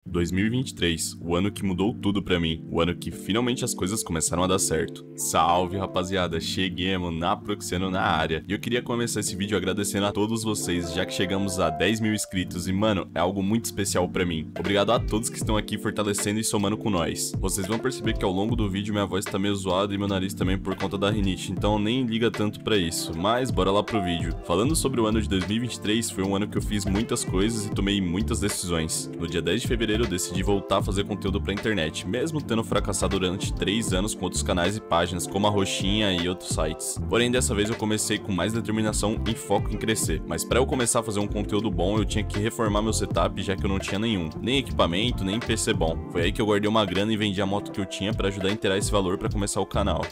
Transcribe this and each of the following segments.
2023, o ano que mudou tudo pra mim, o ano que finalmente as coisas começaram a dar certo. Salve rapaziada, cheguemos na Proxeno na área. E eu queria começar esse vídeo agradecendo a todos vocês, já que chegamos a 10 mil inscritos e mano, é algo muito especial pra mim. Obrigado a todos que estão aqui fortalecendo e somando com nós. Vocês vão perceber que ao longo do vídeo minha voz tá meio zoada e meu nariz também por conta da rinite, então nem liga tanto pra isso, mas bora lá pro vídeo. Falando sobre o ano de 2023, foi um ano que eu fiz muitas coisas e tomei muitas decisões. No dia 10 de fevereiro eu decidi voltar a fazer conteúdo pra internet, mesmo tendo fracassado durante 3 anos com outros canais e páginas como a Roxinha e outros sites. Porém, dessa vez eu comecei com mais determinação e foco em crescer. Mas pra eu começar a fazer um conteúdo bom, eu tinha que reformar meu setup, já que eu não tinha nenhum. Nem equipamento, nem PC bom. Foi aí que eu guardei uma grana e vendi a moto que eu tinha pra ajudar a inteirar esse valor pra começar o canal.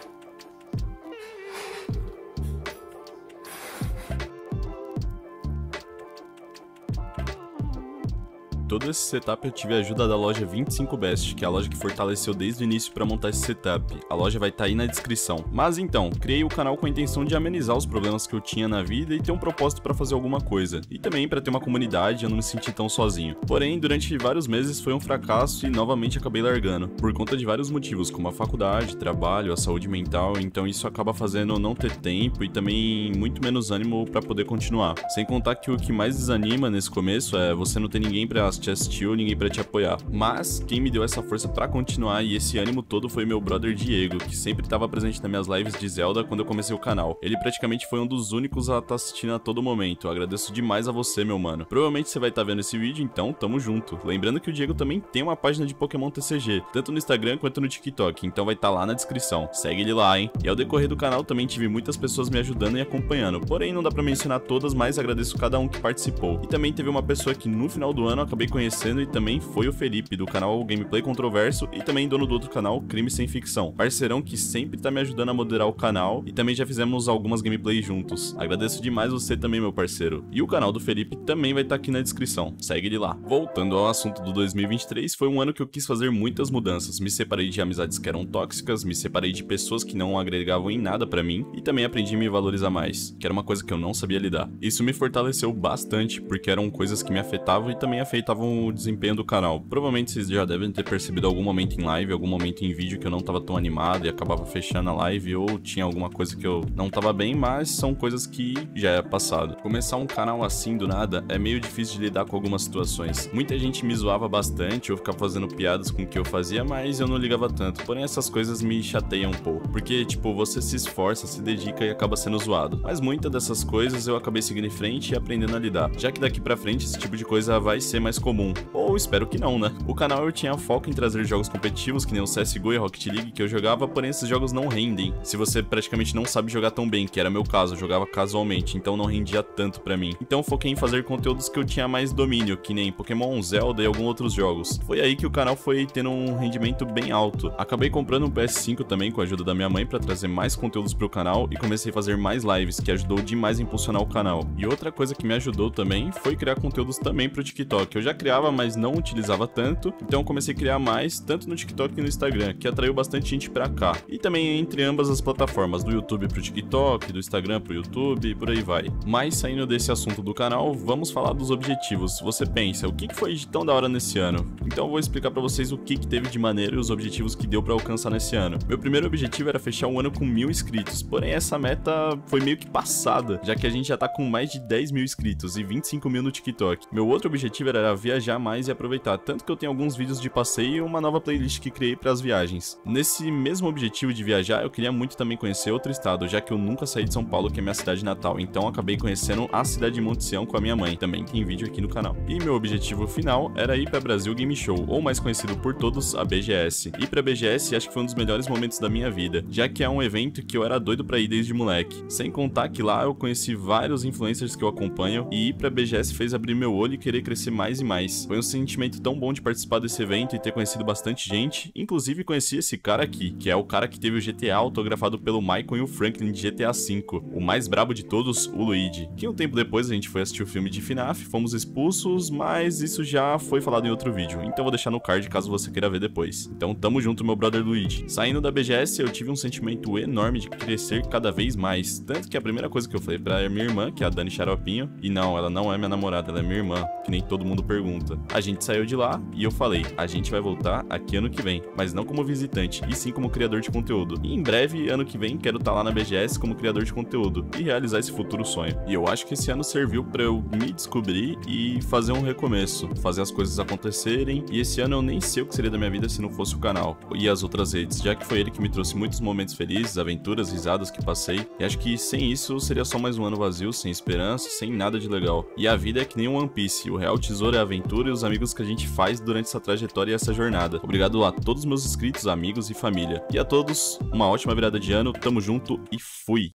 Todo esse setup eu tive a ajuda da loja 25Best, que é a loja que fortaleceu desde o início para montar esse setup. A loja vai estar aí na descrição. Mas então, criei o canal com a intenção de amenizar os problemas que eu tinha na vida e ter um propósito para fazer alguma coisa. E também para ter uma comunidade e eu não me sentir tão sozinho. Porém, durante vários meses foi um fracasso e novamente acabei largando. Por conta de vários motivos, como a faculdade, trabalho, a saúde mental, então isso acaba fazendo eu não ter tempo e também muito menos ânimo para poder continuar. Sem contar que o que mais desanima nesse começo é você não ter ninguém para te assistir ou ninguém pra te apoiar. Mas quem me deu essa força pra continuar e esse ânimo todo foi meu brother Diego, que sempre tava presente nas minhas lives de Zelda quando eu comecei o canal. Ele praticamente foi um dos únicos a estar assistindo a todo momento. Eu agradeço demais a você, meu mano. Provavelmente você vai estar vendo esse vídeo, então tamo junto. Lembrando que o Diego também tem uma página de Pokémon TCG, tanto no Instagram quanto no TikTok, então vai estar lá na descrição. Segue ele lá, hein? E ao decorrer do canal também tive muitas pessoas me ajudando e acompanhando, porém não dá pra mencionar todas, mas agradeço cada um que participou. E também teve uma pessoa que no final do ano eu acabei conhecendo e também foi o Felipe, do canal Gameplay Controverso e também dono do outro canal Crime Sem Ficção, parceirão que sempre tá me ajudando a moderar o canal e também já fizemos algumas gameplays juntos. Agradeço demais você também, meu parceiro. E o canal do Felipe também vai estar aqui na descrição, segue ele lá. Voltando ao assunto do 2023, foi um ano que eu quis fazer muitas mudanças, me separei de amizades que eram tóxicas, me separei de pessoas que não agregavam em nada pra mim e também aprendi a me valorizar mais, que era uma coisa que eu não sabia lidar. Isso me fortaleceu bastante, porque eram coisas que me afetavam e também afetavam o desempenho do canal. Provavelmente vocês já devem ter percebido algum momento em live, algum momento em vídeo que eu não tava tão animado e acabava fechando a live ou tinha alguma coisa que eu não tava bem, mas são coisas que já é passado. Começar um canal assim do nada é meio difícil de lidar com algumas situações. Muita gente me zoava bastante, eu ficava fazendo piadas com o que eu fazia, mas eu não ligava tanto. Porém essas coisas me chateiam um pouco, porque tipo, você se esforça, se dedica e acaba sendo zoado. Mas muitas dessas coisas eu acabei seguindo em frente e aprendendo a lidar, já que daqui pra frente esse tipo de coisa vai ser mais comum. Ou espero que não, né? O canal eu tinha foco em trazer jogos competitivos, que nem o CSGO e a Rocket League que eu jogava, porém esses jogos não rendem. Se você praticamente não sabe jogar tão bem, que era meu caso, eu jogava casualmente, então não rendia tanto pra mim. Então foquei em fazer conteúdos que eu tinha mais domínio, que nem Pokémon, Zelda e alguns outros jogos. Foi aí que o canal foi tendo um rendimento bem alto. Acabei comprando um PS5 também com a ajuda da minha mãe pra trazer mais conteúdos pro canal e comecei a fazer mais lives, que ajudou demais a impulsionar o canal. E outra coisa que me ajudou também foi criar conteúdos também pro TikTok. Eu já criava, mas não utilizava tanto, então eu comecei a criar mais, tanto no TikTok e no Instagram, que atraiu bastante gente pra cá. E também entre ambas as plataformas, do YouTube pro TikTok, do Instagram pro YouTube e por aí vai. Mas saindo desse assunto do canal, vamos falar dos objetivos. Você pensa, o que foi de tão da hora nesse ano? Então eu vou explicar pra vocês o que teve de maneiro e os objetivos que deu pra alcançar nesse ano. Meu primeiro objetivo era fechar um ano com 1000 inscritos, porém essa meta foi meio que passada, já que a gente já tá com mais de 10 mil inscritos e 25 mil no TikTok. Meu outro objetivo era viajar mais e aproveitar, tanto que eu tenho alguns vídeos de passeio e uma nova playlist que criei para as viagens. Nesse mesmo objetivo de viajar, eu queria muito também conhecer outro estado, já que eu nunca saí de São Paulo, que é minha cidade natal, então acabei conhecendo a cidade de Monte Sião com a minha mãe, também tem vídeo aqui no canal. E meu objetivo final era ir para Brasil Game Show, ou mais conhecido por todos, a BGS. Ir para BGS acho que foi um dos melhores momentos da minha vida, já que é um evento que eu era doido para ir desde moleque. Sem contar que lá eu conheci vários influencers que eu acompanho e ir para BGS fez abrir meu olho e querer crescer mais e mais. Foi um sentimento tão bom de participar desse evento e ter conhecido bastante gente, inclusive conheci esse cara aqui, que é o cara que teve o GTA autografado pelo Michael e o Franklin de GTA V, o mais brabo de todos, o Luigi. Que um tempo depois a gente foi assistir o filme de FNAF, fomos expulsos, mas isso já foi falado em outro vídeo, então vou deixar no card caso você queira ver depois. Então tamo junto, meu brother Luigi. Saindo da BGS eu tive um sentimento enorme de crescer cada vez mais, tanto que a primeira coisa que eu falei pra minha irmã, que é a Dani Xaropinho, e não, ela não é minha namorada, ela é minha irmã, que nem todo mundo pergunta. pergunta. A gente saiu de lá e eu falei, a gente vai voltar aqui ano que vem, mas não como visitante, e sim como criador de conteúdo. E em breve, ano que vem, quero estar lá na BGS como criador de conteúdo e realizar esse futuro sonho. E eu acho que esse ano serviu pra eu me descobrir e fazer um recomeço, fazer as coisas acontecerem, e esse ano eu nem sei o que seria da minha vida se não fosse o canal e as outras redes, já que foi ele que me trouxe muitos momentos felizes, aventuras, risadas que passei, e acho que sem isso seria só mais um ano vazio, sem esperança, sem nada de legal. E a vida é que nem um One Piece, o real tesouro é a aventura e os amigos que a gente faz durante essa trajetória e essa jornada. Obrigado a todos os meus inscritos, amigos e família. E a todos, uma ótima virada de ano, tamo junto e fui!